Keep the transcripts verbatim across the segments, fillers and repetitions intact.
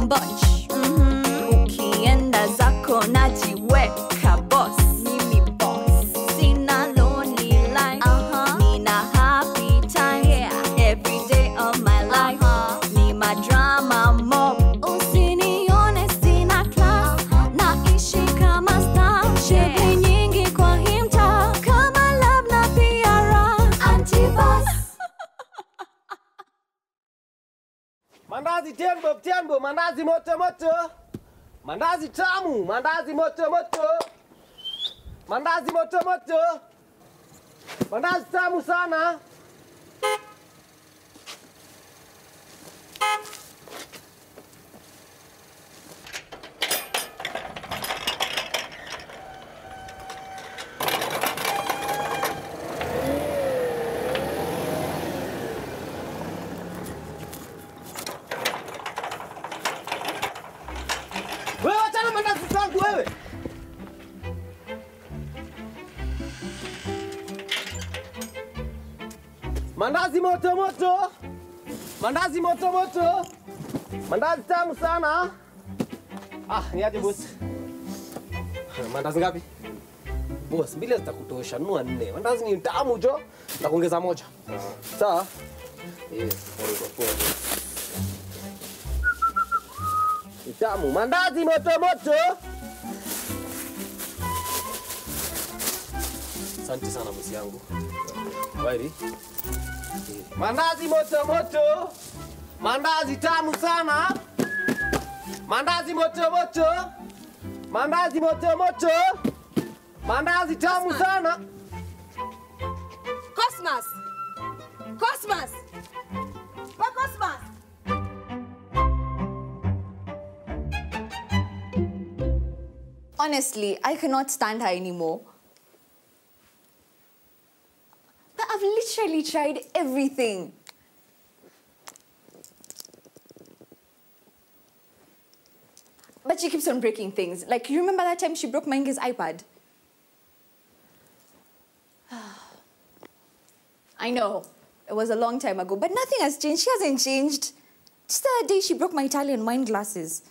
bunch. Mm-hmm. Ukienda zako najiweka boss. Mimi boss. Sina lonely life. Uh-huh. Nina happy time. Yeah. Every day of my life. Uh-huh. Ni madrama mob. Usinione sina class. Uh-huh. Naishi kama star. Sherehe nyingi kwa hii mtaa. Kama love na pia raha. Anti-boss. Mandazi tembo tembo, mandazi moto moto. Mandazi tamu, mandazi moto moto. Mandazi moto moto. Mandazi tamu sana. Wewe achana mandazi zangu wewe. Mandazi moto moto. Mandazi moto moto. Mandazi tamu sana. Ah, niaje boss? Mandazi ngapi? Boss, mbili zitakutosha, nunua nne. Mandazi ni tamu jo. Nitakuongeza moja. Sawa? Yes, poa poa. Tamu, mandazi moto moto. Asante sana bosi yangu. Wairi. Mandazi moto moto. Mandazi tamu sana. Mandazi moto moto. Mandazi moto moto. Mandazi tamu sana. Cosmas. Cosmas. What Cosmas? Honestly, I cannot stand her anymore. But I've literally tried everything. But she keeps on breaking things. Like, you remember that time she broke Maingi's iPad? I know, it was a long time ago, but nothing has changed. She hasn't changed. Just the other day, she broke my Italian wine glasses.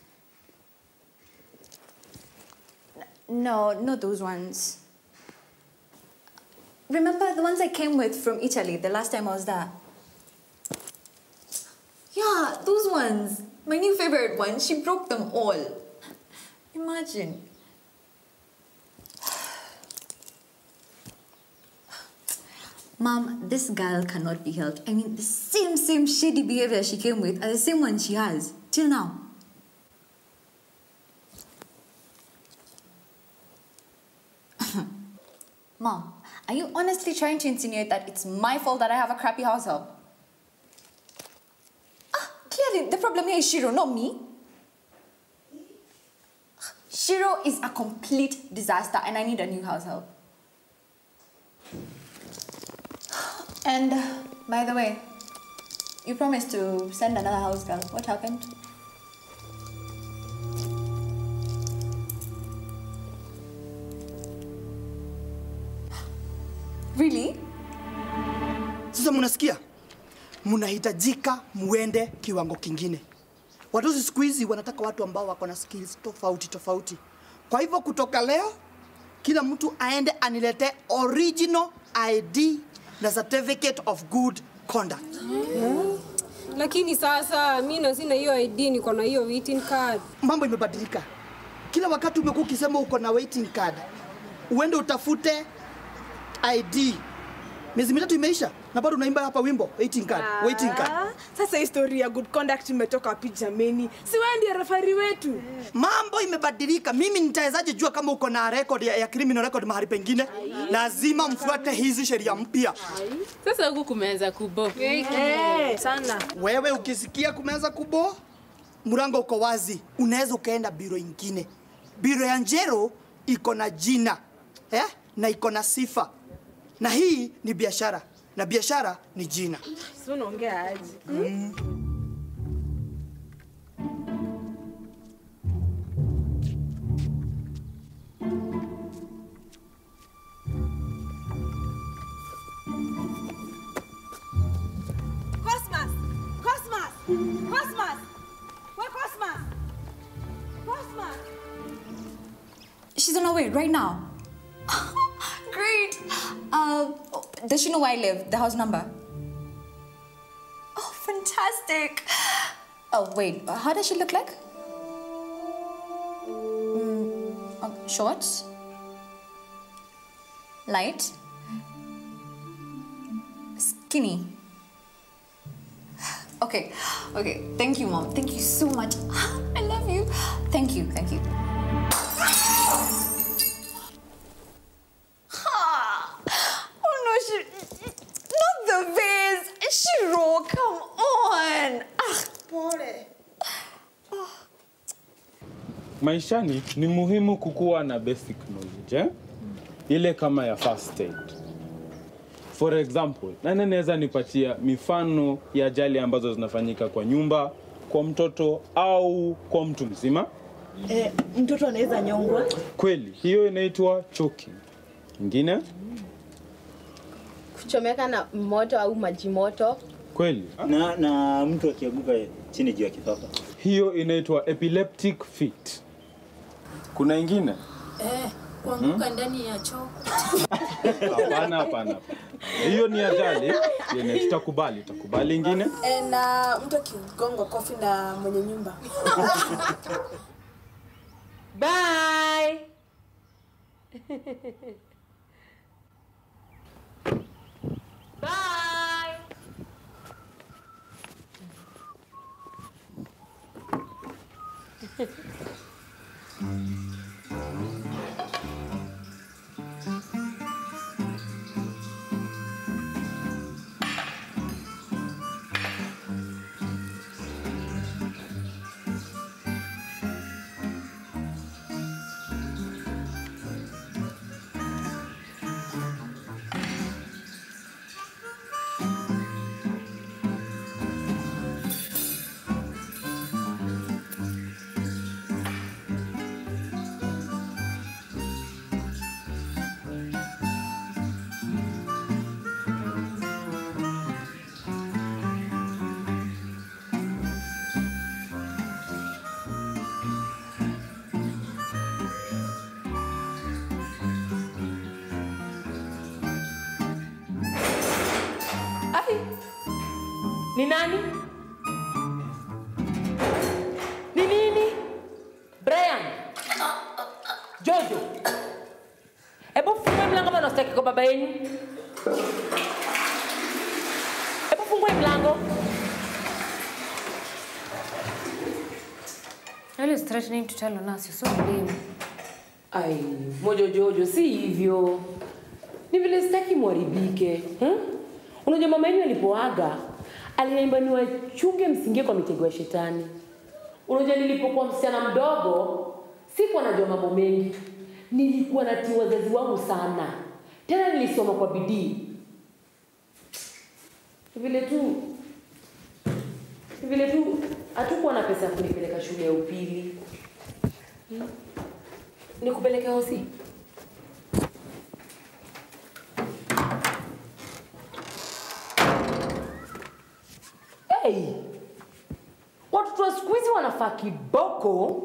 No, not those ones. Remember the ones I came with from Italy the last time I was there? Yeah, those ones. My new favorite ones. She broke them all. Imagine. Mom, this girl cannot be helped. I mean, the same, same shady behavior she came with are the same one she has, till now. Mom, are you honestly trying to insinuate that it's my fault that I have a crappy house help? Ah, clearly, the problem here is Shiro, not me. Shiro is a complete disaster and I need a new house help. And, uh, by the way, you promised to send another house girl. What happened? Really? Sasa mnasikia? Mnahitajika muende kiwango kingine. Watoto siku hizi wanataka watu ambao wako na skills tofauti tofauti. Kwa hivyo kutoka leo kila mtu aende anilete original I D na certificate of good conduct. Hmm. Lakini sasa mimi na sina hiyo I D, niko na hiyo waiting card. Mambo imebadilika. Kila wakati umekuwa ukisema uko na waiting card, uende utafute I D. Miezi mitatu imeisha na bado unaimba hapa wimbo waiting card, ah, waiting card. Sasa historia ya good conduct imetoka wapi jameni? Si wewe ndiye referee wetu. Yeah. Mambo imebadilika. Mimi nitawezaje jua kama uko na record ya, ya criminal record mahali pengine? Ay. Lazima mfuate hizi sheria mpya. Sasa huku kumeanza kubo. Eh, hey, sana. Wewe ukisikia kumeanza kubo, mlango uko wazi. Unaweza ukaenda biro ingine. Biro ya Njero iko na jina, eh? Na iko na sifa. Na hii ni biashara. Na biashara ni jina. Sio unaongea aje? Mm. Cosmas! Cosmas! Cosmas! Where Cosmas? She's on her way right now. Great. Uh, does she know where I live? The house number? Oh, fantastic. Oh, wait. How does she look like? Mm, uh, short? Light? Skinny? Okay. Okay. Thank you, Mom. Thank you so much. I love you. Thank you. Thank you. Oh no, she... Not the vase. Shiro, come on. Ah, pole. Maishani ni muhimu kukuwa na basic knowledge, eh? Ile kama ya first aid. For example, nani naweza nipatia mifano ya ajali ambazo zinafanyika kwa nyumba, kwa mtoto au kwa mtu mzima? Eh, mtoto anaweza nyongwa. Kweli, hiyo inaitwa choking. Ingine? Kuchomeka na moto au maji moto. Kweli. Na na mtu akianguka chini juu ya kifafa. Hiyo inaitwa epileptic fit. Kuna ingine? Eh, kuanguka hmm? ndani ya choo. Hapana, hapana. Hiyo ni ajali, yenye tutakubali, tutakubali ingine. Eh, na mtu akigonga kofi na mwenye nyumba. Bye. Bye. Ni nani? Ni nini? Brian. Jojo. Hebu fungue mlango kama unastaki kwa baba yenu. Hebu fungue mlango. Ellie is threatening to tell on us. You're so lame. Ai, mojo Jojo, si hivyo. Ni vile sitaki mwaribike. Hmm? Unajua mama yenu alipoaga, aliniambia niwachunge msingie kwa mitego ya shetani. Unajua nilipokuwa msichana mdogo, sikuwa najua mambo mengi. Nilikuwa natii wazazi wangu sana. Tena nilisoma kwa bidii. Vile tu vile tu hatukuwa na pesa ya kunipeleka shule ya upili. Hmm? Nikupeleke hosi? Hey! Watoto wa siku hizi wanafaa kiboko.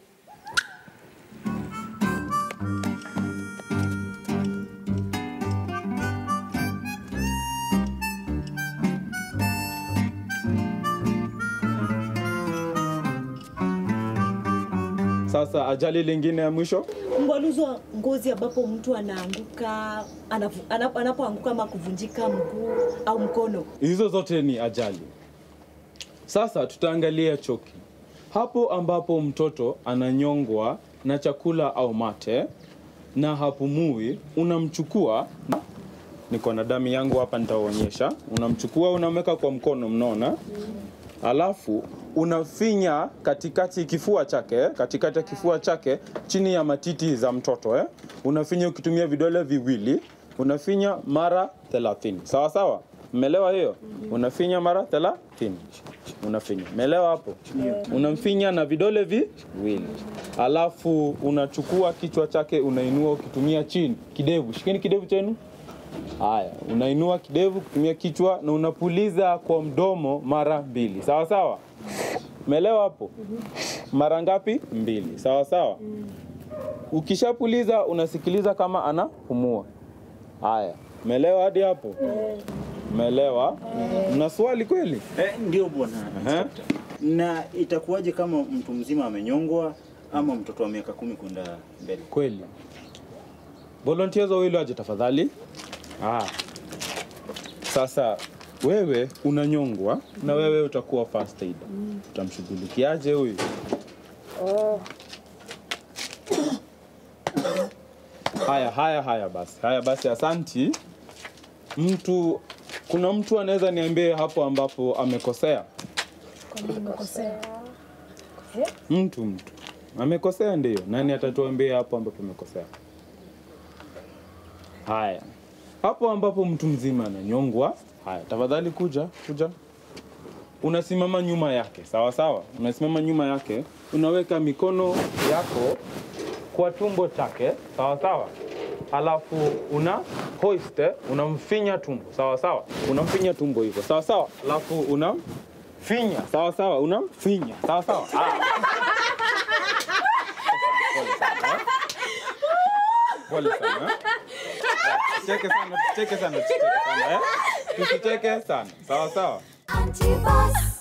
Sasa ajali lingine ya mwisho? Mgwaluzo ngozi ambapo mtu anaanguka, anapoanguka ama kuvunjika mguu au mkono. Hizo zote ni ajali. Sasa tutaangalia choki. Hapo ambapo mtoto ananyongwa na chakula au mate na hapumui, unamchukua, niko na damu yangu hapa nitaonyesha, unamchukua unamweka kwa mkono, mnaona? Alafu unafinya katikati kifua chake, katikati ya kifua chake chini ya matiti za mtoto, eh? Unafinya ukitumia vidole viwili, unafinya mara thelathini. Sawa sawa? Umeelewa hiyo? Unafinya mara thelathini. Unafinya. Umeelewa hapo? Unamfinya na vidole viwili. Alafu unachukua kichwa chake unainua ukitumia chini, kidevu. Shikeni kidevu chenu. Haya, unainua kidevu kutumia kichwa na unapuliza kwa mdomo mara mbili. Sawa sawa? Umeelewa hapo? Mara ngapi? Mbili. Sawa sawa? Ukishapuliza unasikiliza kama anapumua. Haya, umeelewa hadi hapo? Umeelewa? Mna swali kweli? Eh, ndio bwana. Uh-huh. Na itakuwaje kama mtu mzima amenyongwa ama mtoto wa miaka kumi kwenda mbele? Kweli. Volunteers wawili waje tafadhali. Ah. Sasa wewe unanyongwa na wewe utakuwa first aid. Utamshughulikiaje huyu? Oh. Haya, haya, haya basi. Haya basi, asanti. Mtu, kuna mtu anaweza niambie hapo ambapo amekosea? Kwa nini amekosea? Mtu, mtu. Amekosea ndio. Nani atatuambia hapo ambapo amekosea? Haya. Hapo ambapo mtu mzima ananyongwa, haya, tafadhali kuja, kuja. Unasimama nyuma yake, sawa sawa? Unasimama nyuma yake, unaweka mikono yako kwa tumbo chake, sawa sawa? Halafu una hoist, unamfinya tumbo, sawa sawa? Unamfinya tumbo hivyo, sawa sawa? Halafu unamfinya, sawa sawa? Unamfinya, sawa sawa? Ah. Pole sana. Tusicheke sana, tusicheke sana, tusicheke sana, eh? Tusicheke sana, sawa sawa? Anti-boss.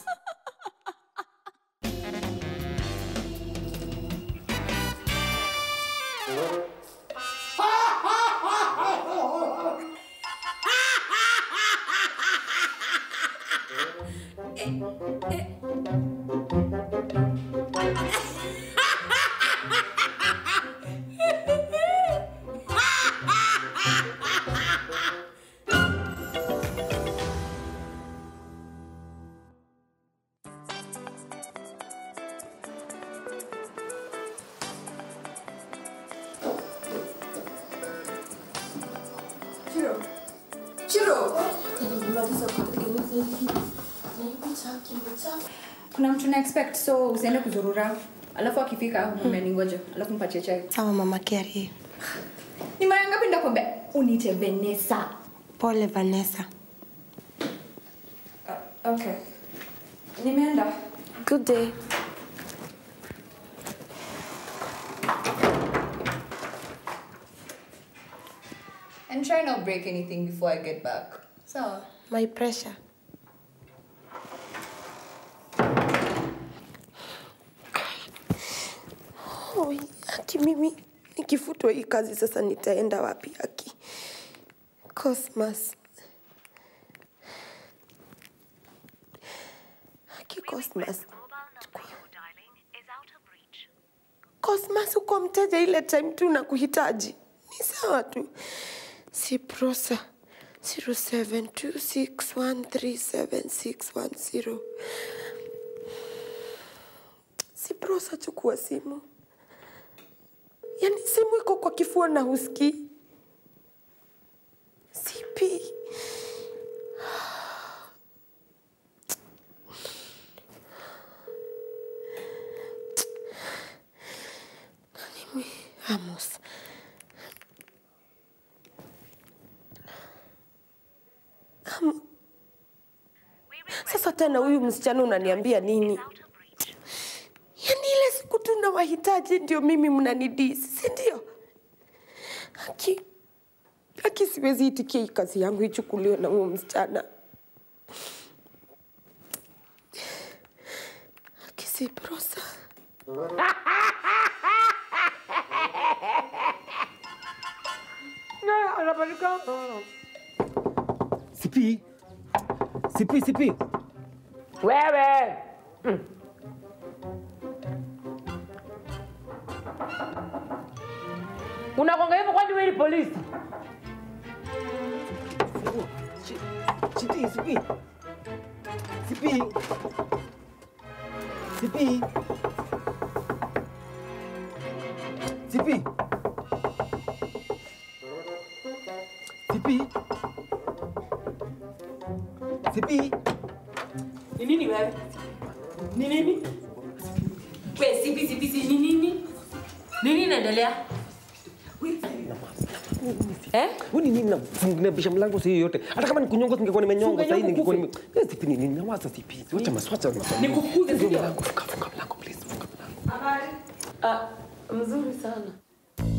Kuna mtu na expect, so usiende kuzurura. Alafu akifika umeningoja, alafu mpatie chai. Sawa mama Kerry. Ni mara ngapi ndakwambia uniite Vanessa? Pole Vanessa. Uh, okay. Nimeenda. Good day. And try not break anything before I get back. So, my pressure. Oh, Aki, mimi nikifutwa hii kazi sasa nitaenda wapi Aki? Cosmas. Aki, Cosmas. Cosmas, uko mteja ile time tu na kuhitaji. Ni sawa tu. Siprosa zero seven two six one three seven six one zero. Siprosa, chukua simu. Yaani simu iko kwa kifua na husikii. Sipi. Nani Amos. Am... Sasa tena huyu msichana unaniambia nini? Yaani ile siku tu na wahitaji ndio mimi mnanidisi, si ndio? Aki, Aki siwezi itikia hii kazi yangu ichukuliwe na huyo msichana. Aki, si Prosa. Na anapeleka. Sipi. Sipi, sipi. Wewe. Mm. Unakonga hivyo kwani wewe ni polisi? Chiti, sipi. Sipi. Sipi. Sipi. Sipi. Sipi. Ni nini wewe? Ni nini? Wewe sipi sipi si ni nini? Nini inaendelea? Eh? Wewe nini na fungisha mlango sio yote? Hata kama nikunyonga ningekuwa nimenyonga sasa hivi ningekuwa nime. Eh, sipi nini? Nawaza sipi. Wacha maswacha. Nikufukuze ndio mlango, funga funga mlango please, funga mlango. Habari? Ah, mzuri sana.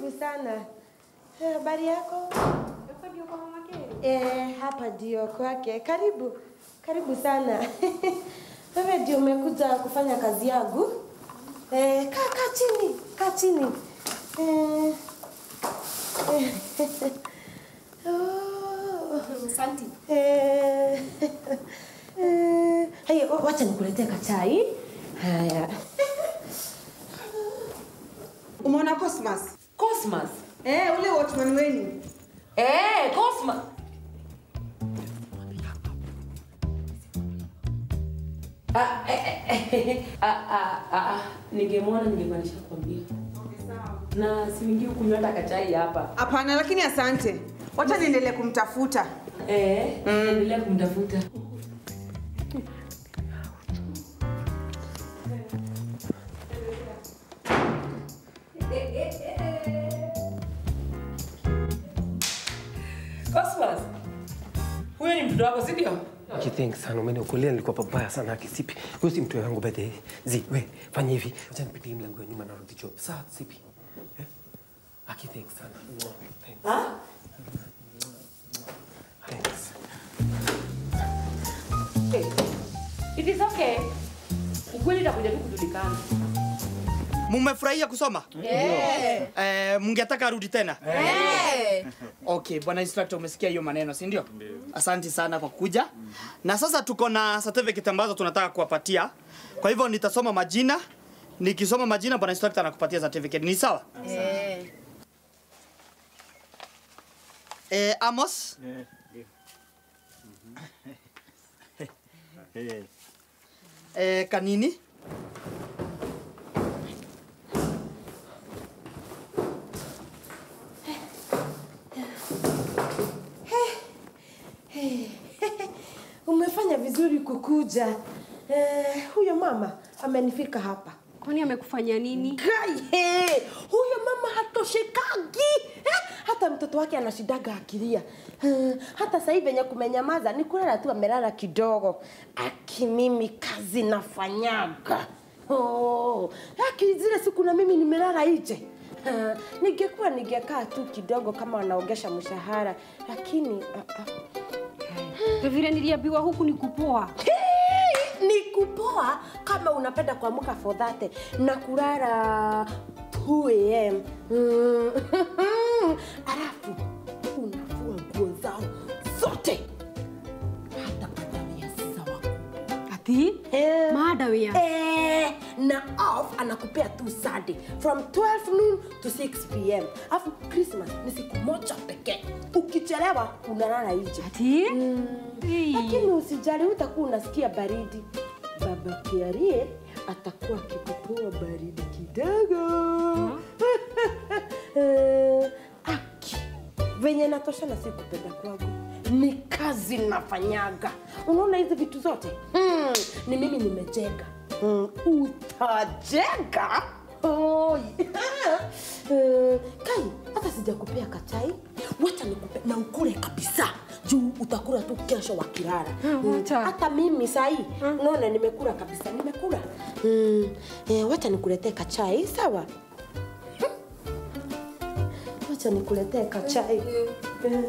karibu sana. Eh, habari yako? Hapa ndio kwa mama Keri. Eh, hapa ndio kwake. Karibu. Karibu sana. Wewe ndio umekuja kufanya kazi yangu? Eh, kaa kaa chini. Kaa chini. Eh. eh. Oh. Asante. Eh. Eh. Haya, wacha nikuletee kachai. Haya. Umeona Cosmas? Cosmas? Eh, ule watchman wenu. Eh, Cosmas. Ah, eh, eh, ah, ah, ah, ningemwona ningemaanisha kuambia. Na simingi kunywa hata kachai hapa. Hapana, lakini asante. Wacha niendelee kumtafuta. Eh, mm. Endelea kumtafuta. Cosmas. Huyu ni mtoto wako, si ndio? Thanks sana, umeniokolea, nilikuwa pabaya sana haki sipi. Huyu si mtu wangu bete. Zi, we, fanya hivi. Acha nipitie mlango wa nyuma na rudi job. Sawa, sipi. Eh? Haki thanks sana. Thanks. Ah? Thanks. Okay. It is okay. Ukweli utakuja tu kujulikana. Mumefurahia kusoma? Yeah. Eh, mungetaka arudi tena? Yeah. Okay, bwana instructor umesikia hiyo maneno, si ndio? Asante sana kwa kuja. Na sasa tuko na certificate ambazo tunataka kuwapatia. Kwa hivyo nitasoma majina. Nikisoma majina bwana instructor anakupatia certificate. Ni sawa? Eh. Eh, Amos? Eh, Kanini? Umefanya vizuri kukuja. Eh, huyo mama amenifika hapa. Kwani amekufanya nini? Kai, hey, huyo mama hatoshekagi. Eh, hata mtoto wake anashidaga akilia. Eh, hata sasa hivi venye kumenyamaza ni kulala tu amelala kidogo. Aki mimi kazi nafanyaga. Oh, aki zile siku na mimi nimelala nje. Uh, ningekuwa ningekaa tu kidogo kama wanaogesha mshahara, lakini uh, uh. Vile niliambiwa huku ni kupoa. Hey, ni kupoa kama unapenda kuamka for that na kulala two a m Mm. Alafu unafua nguo zao zote. Hata madawia sawa. Ati? Eh, madawia. Eh, na off anakupea tu Sunday from twelve noon to six p m Alafu Christmas ni siku moja pekee. Ukichelewa unalala nje. Ati? Mm. Hey. Lakini usijali, utakuwa unasikia baridi. Baba Kiarie atakuwa akikutoa baridi kidogo. Huh? uh, aki venye natosha na sikupenda kwangu ni kazi nafanyaga. Unaona hizi vitu zote hmm, ni mimi nimejenga. Hmm, utajenga? Oh, yeah. uh, Kai, hata sijakupea kachai. Wacha nikupe na ukule kabisa. Juu utakula tu kesho wakilala. Hmm, hata mimi sahi hmm. Unaona nimekula kabisa, nimekula. Hmm, eh, wacha nikuletee kachai, sawa? Hmm. Wacha nikuletee kachai. Hmm.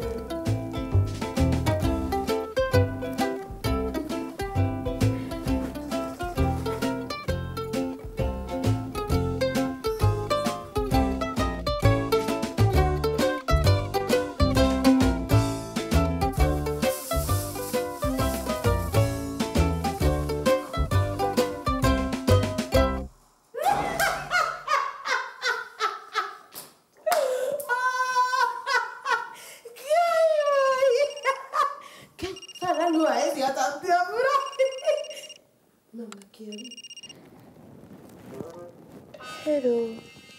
Hello.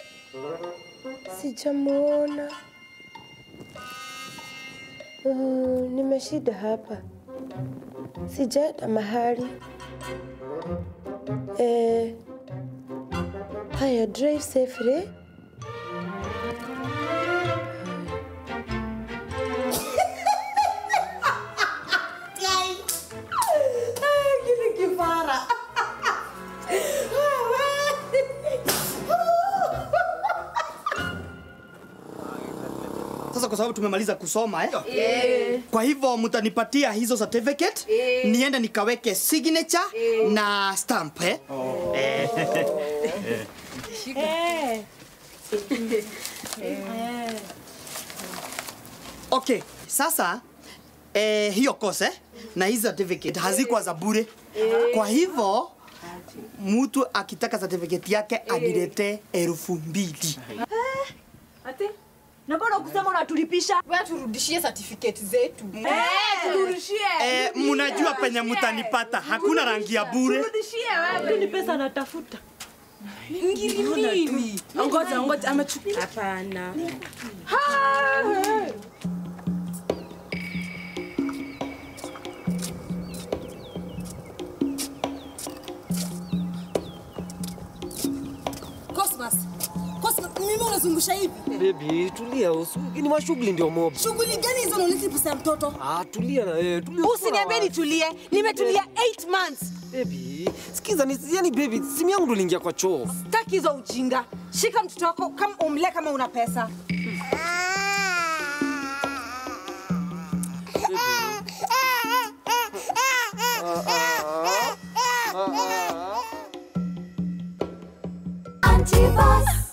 Sijamuona. Uh, nimeshida hapa. Sijaenda mahali. Eh, haya, drive safely. kwa sababu tumemaliza kusoma eh? Eh. Kwa hivyo mtanipatia hizo certificate Eh. niende nikaweke signature Eh. na stamp eh? Oh. Eh. Eh. Okay, sasa eh, hiyo course eh, na hizi certificate hazikuwa za bure. Kwa hivyo mtu akitaka certificate yake anilete elfu mbili. Ate? Na bado kusema unatulipisha? Wewe turudishie certificate zetu. Eh, turudishie. Eh, mnajua penye mtanipata, hakuna rangi ya bure. Turudishie wewe. Ni pesa natafuta. Ngiri nini? Ngoja ngoja amechukua. Hapana. Cosmas. Cosmas, mimi unazungusha hivi? Baby, tulia usu. Ni mashughuli ndio mob. Shughuli gani hizo unaleta pesa ya mtoto? Ah, tulia na wewe. Tulia. Usiniambie nitulie. Nimetulia eight months. Baby, sikiza ni yani baby, simu yangu ndo iliingia kwa choo. Sitaki hizo ujinga. Shika mtoto wako kama umlee kama una pesa. Anti-Boss.